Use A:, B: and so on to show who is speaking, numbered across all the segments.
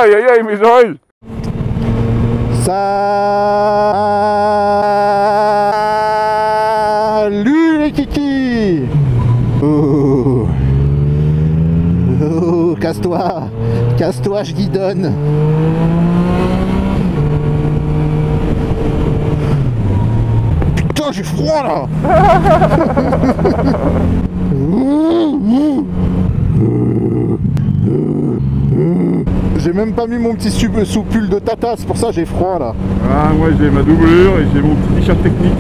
A: Aïe aïe aïe, mes oreilles.
B: Salut les kikis. Oh, oh, casse-toi, casse-toi, je guidonne. Putain, j'ai froid là. J'ai même pas mis mon petit sous-pull de tata, c'est pour ça j'ai froid là.
A: Ah, moi j'ai ma doublure et j'ai mon petit t-shirt technique.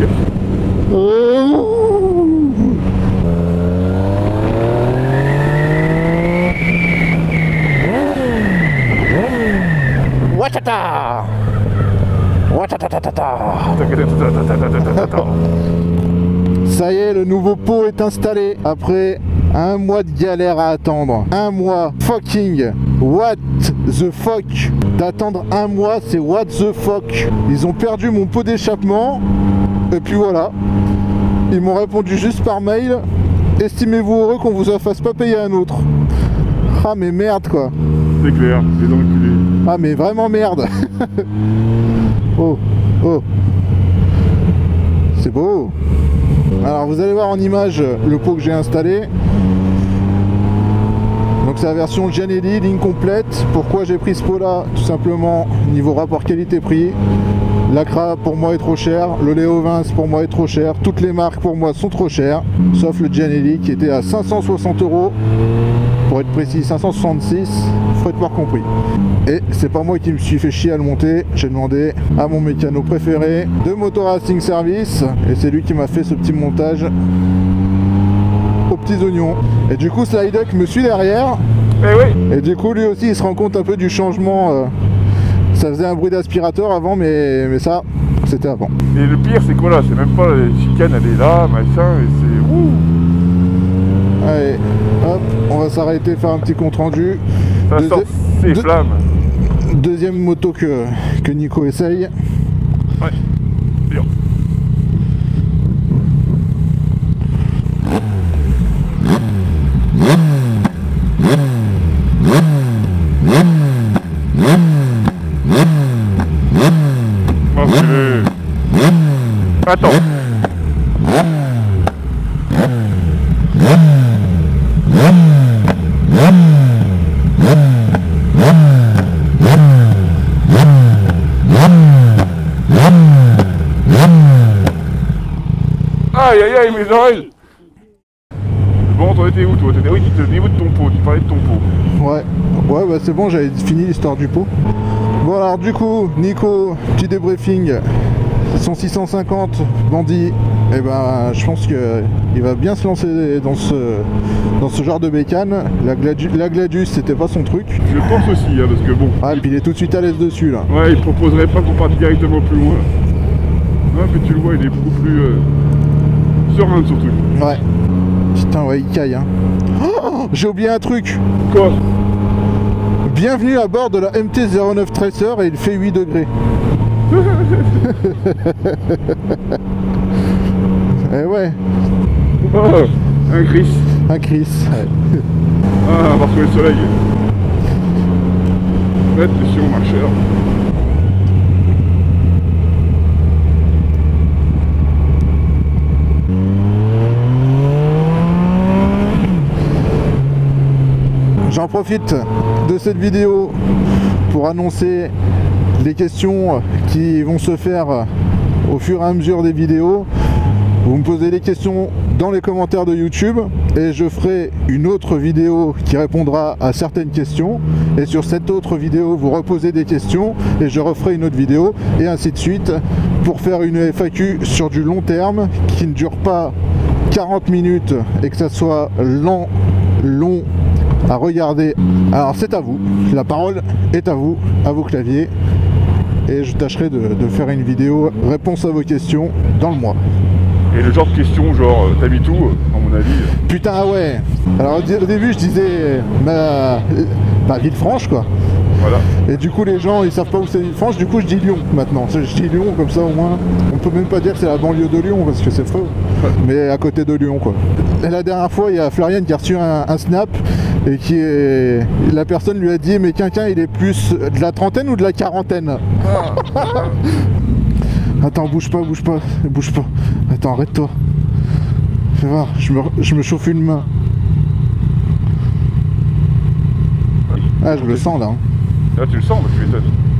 B: Watata. Watatatata. Ça y est, le nouveau pot est installé après un mois de galère à attendre. Un mois, fucking what the fuck. D'attendre un mois, c'est what the fuck. Ils ont perdu mon pot d'échappement. Et puis voilà. Ils m'ont répondu juste par mail. Estimez-vous heureux qu'on vous fasse pas payer un autre. Ah mais merde quoi.
A: C'est clair, les enculés.
B: Ah mais vraiment merde. Oh, oh. C'est beau. Alors vous allez voir en image le pot que j'ai installé. Donc c'est la version Gianelli, ligne complète. Pourquoi j'ai pris ce pot là? Tout simplement niveau rapport qualité-prix. L'Acra pour moi est trop cher, le Léo Vince pour moi est trop cher, toutes les marques pour moi sont trop chères, sauf le Gianelli qui était à 560 €. Pour être précis, 566, frais de port compris. Et c'est pas moi qui me suis fait chier à le monter, j'ai demandé à mon mécano préféré de Moto Racing Service, et c'est lui qui m'a fait ce petit montage aux petits oignons. Et du coup Sliduck me suit derrière, et du coup lui aussi il se rend compte un peu du changement. Ça faisait un bruit d'aspirateur avant, mais ça, c'était avant.
A: Et le pire c'est quoi là? C'est même pas la chicane, elle est là, machin, et c'est... Ouh.
B: Allez, hop, on va s'arrêter, faire un petit compte rendu.
A: Ça sort ses flammes.
B: Deuxième moto que Nico essaye.
A: Ouais, bien. Attends. Aïe aïe aïe, mes oreilles. Bon, t'en étais où toi? Oui, tu étais au niveau de ton pot, tu parlais de ton pot.
B: Ouais, bah c'est bon, j'avais fini l'histoire du pot. Bon alors du coup, Nico, petit débriefing. Son 650 bandit, et ben je pense qu'il va bien se lancer dans ce genre de bécane. La Gladius c'était pas son truc.
A: Je pense aussi, hein, parce que bon.
B: Ah et puis il est tout de suite à l'aise dessus là.
A: Ouais, il proposerait pas qu'on parte directement plus loin. Ouais, mais tu le vois, il est beaucoup plus serein surtout.
B: Ouais. Putain ouais, il caille hein. Oh, j'ai oublié un truc.
A: Quoi?
B: Bienvenue à bord de la MT-09 Tracer et il fait 8 degrés. Eh ouais.
A: Oh, un Chris.
B: Un Chris. Ouais.
A: Ah, on va retrouver le soleil. Attention, marcheur.
B: J'en profite de cette vidéo pour annoncer les questions qui vont se faire au fur et à mesure des vidéos. Vous me posez les questions dans les commentaires de YouTube et je ferai une autre vidéo qui répondra à certaines questions, et sur cette autre vidéo vous reposez des questions et je referai une autre vidéo, et ainsi de suite, pour faire une FAQ sur du long terme qui ne dure pas 40 minutes et que ça soit long à regarder. Alors c'est à vous, la parole est à vous claviers, et je tâcherai de faire une vidéo réponse à vos questions dans le mois.
A: Et le genre de questions, genre t'habites où, à mon avis?
B: Putain ouais. Alors au début je disais ma Villefranche quoi.
A: Voilà.
B: Et du coup les gens ils savent pas où c'est Villefranche, du coup je dis Lyon maintenant. Je dis Lyon comme ça au moins. On peut même pas dire que c'est la banlieue de Lyon parce que c'est faux. Ouais. Mais à côté de Lyon quoi. Et la dernière fois il y a Florian qui a reçu un snap et qui est... La personne lui a dit mais Quinquin il est plus de la trentaine ou de la quarantaine? Attends, bouge pas, bouge pas, bouge pas. Attends, arrête-toi. Fais voir, je me chauffe une main. Ah, je le sens là.
A: Là, tu le sens, bah, tu m'étonnes.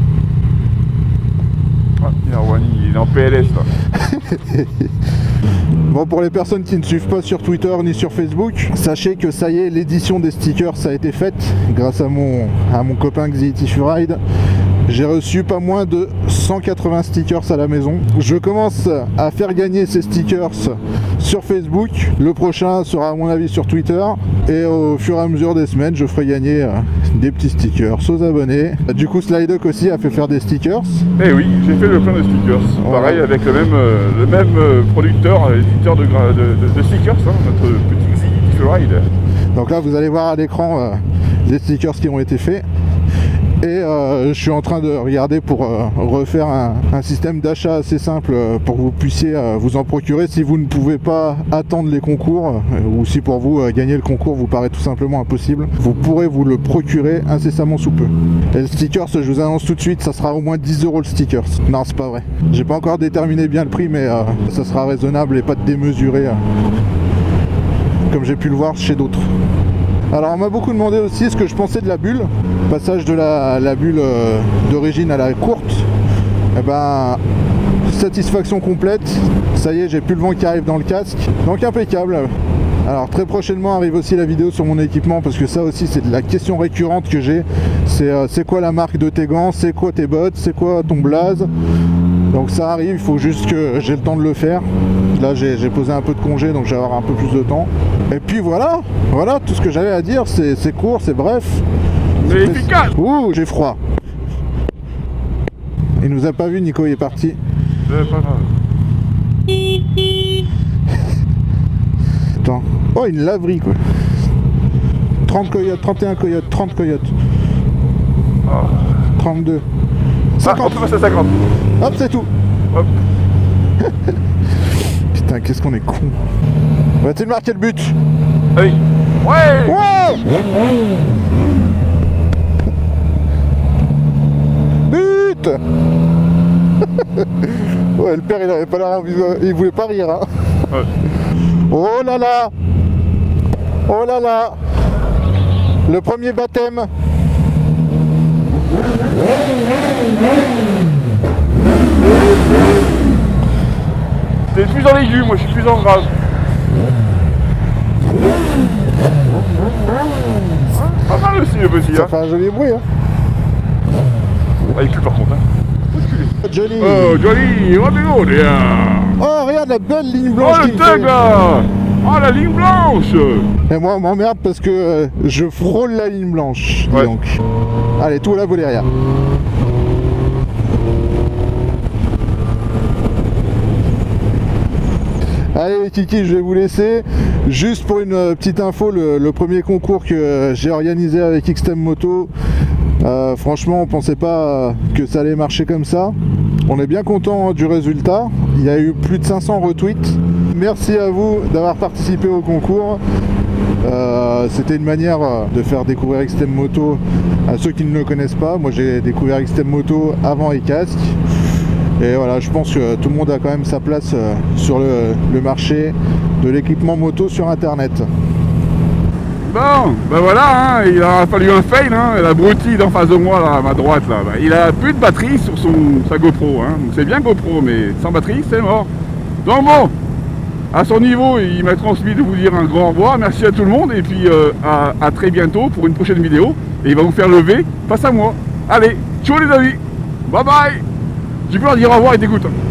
A: Ah, il est en PLS là.
B: Bon, pour les personnes qui ne suivent pas sur Twitter ni sur Facebook, sachez que ça y est, l'édition des stickers ça a été faite grâce à mon copain Xiity Furide. J'ai reçu pas moins de 180 stickers à la maison. Je commence à faire gagner ces stickers sur Facebook. Le prochain sera à mon avis sur Twitter. Et au fur et à mesure des semaines, je ferai gagner des petits stickers aux abonnés. Du coup, Slidoc aussi a fait faire des stickers.
A: Eh oui, j'ai fait le plein de stickers. Ouais. Pareil avec le même producteur, éditeur de stickers, hein, notre petit Xiity Furide.
B: Donc là, vous allez voir à l'écran les stickers qui ont été faits. Et je suis en train de regarder pour refaire un système d'achat assez simple pour que vous puissiez vous en procurer si vous ne pouvez pas attendre les concours ou si pour vous gagner le concours vous paraît tout simplement impossible. Vous pourrez vous le procurer incessamment sous peu. Et le stickers, je vous annonce tout de suite, ça sera au moins 10 € le stickers. Non, c'est pas vrai. J'ai pas encore déterminé bien le prix, mais ça sera raisonnable et pas démesuré comme j'ai pu le voir chez d'autres. Alors on m'a beaucoup demandé aussi ce que je pensais de la bulle, passage de la bulle d'origine à la courte. Et ben satisfaction complète, ça y est, j'ai plus le vent qui arrive dans le casque, donc impeccable. Alors très prochainement arrive aussi la vidéo sur mon équipement, parce que ça aussi c'est de la question récurrente que j'ai, c'est quoi la marque de tes gants, c'est quoi tes bottes, c'est quoi ton blaze. Donc ça arrive, il faut juste que j'ai le temps de le faire. Là j'ai posé un peu de congé, donc je vais avoir un peu plus de temps. Et puis voilà, tout ce que j'avais à dire, c'est court, c'est bref.
A: C'est efficace.
B: Ouh, j'ai froid. Il nous a pas vu, Nico, il est parti.
A: C'est pas grave.
B: Attends. Oh, une laverie quoi. 30 coyotes, 31 coyotes, 30 coyotes.
A: Oh.
B: 32. 50.
A: Ah, on peut passer à 50.
B: Hop, c'est tout.
A: Hop.
B: Putain, qu'est-ce qu'on est con. Va-t-il marquer le but?
A: Oui. Ouais.
B: Ouais. But. Ouais, le père il avait pas l'air, il voulait pas rire hein.
A: Ouais.
B: Oh là là. Oh là là. Le premier baptême.
A: T'es plus en aigu, moi je suis plus en grave. Pas mal aussi le petit.
B: Ça fait un joli bruit hein.
A: Ah, il pue par contre hein.
B: Joli.
A: Oh joli, oh c'est good.
B: Oh regarde la belle ligne blanche.
A: Oh le tag là. Oh la ligne blanche.
B: Et moi on m'emmerde parce que je frôle la ligne blanche.
A: Ouais.
B: Donc. Allez, tout à la volée, regarde. Allez les kikis, je vais vous laisser. Juste pour une petite info, le premier concours que j'ai organisé avec Xtem Moto, franchement on pensait pas que ça allait marcher comme ça. On est bien content du résultat. Il y a eu plus de 500 retweets. Merci à vous d'avoir participé au concours. C'était une manière de faire découvrir Xtem Moto à ceux qui ne le connaissent pas. Moi j'ai découvert Xtem Moto avant les casques. Et voilà, je pense que tout le monde a quand même sa place sur le marché de l'équipement moto sur internet.
A: Bon, ben voilà, hein, il a fallu un fail, hein, l'abruti d'en face de moi, là, à ma droite, là, ben, il a plus de batterie sur sa GoPro, hein, donc c'est bien GoPro, mais sans batterie, c'est mort. Donc bon, à son niveau, il m'a transmis de vous dire un grand au revoir, merci à tout le monde, et puis à très bientôt pour une prochaine vidéo, et il va vous faire lever face à moi. Allez, ciao les amis, bye bye. Tu peux leur dire au revoir et t'écoutes.